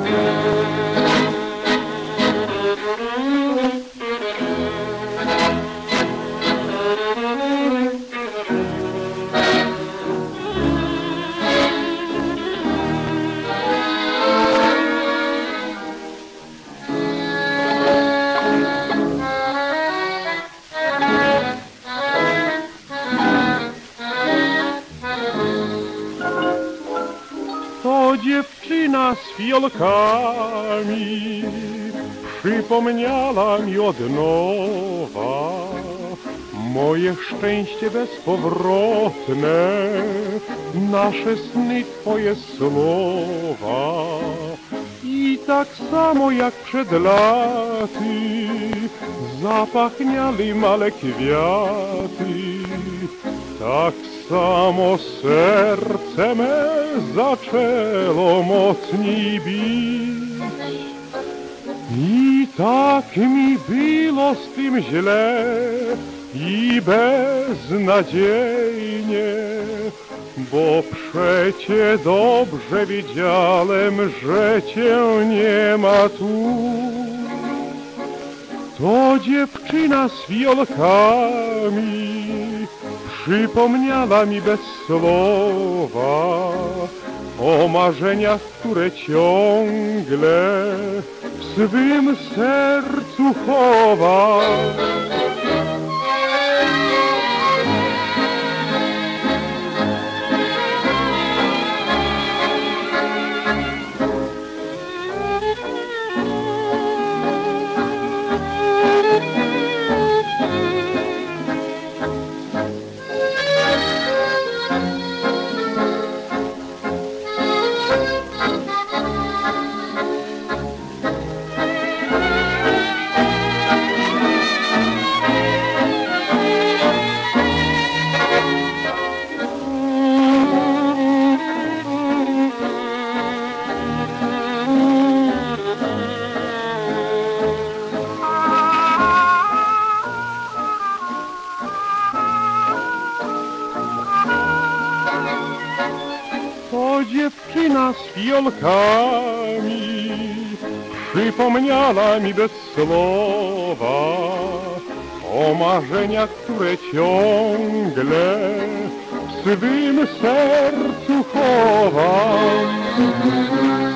To dziewczyna z fiolkami przypomniała mi od nowa moje szczęście bezpowrotne, nasze sny, twoje słowa. I tak samo jak przed laty zapachniały male kwiaty, tak samo serce me zaczęło mocniej bić. I tak mi było z tym źle i beznadziejnie, bo przecie dobrze wiedziałem, że cię nie ma tu. To dziewczyna z fiolkami przypomniała mi bez słowa o marzeniach, które ciągle w swym sercu chowa. To dziewczyna z fiolkami przypomniała mi bez słowa o marzeniach, które ciągle w swym sercu chowam.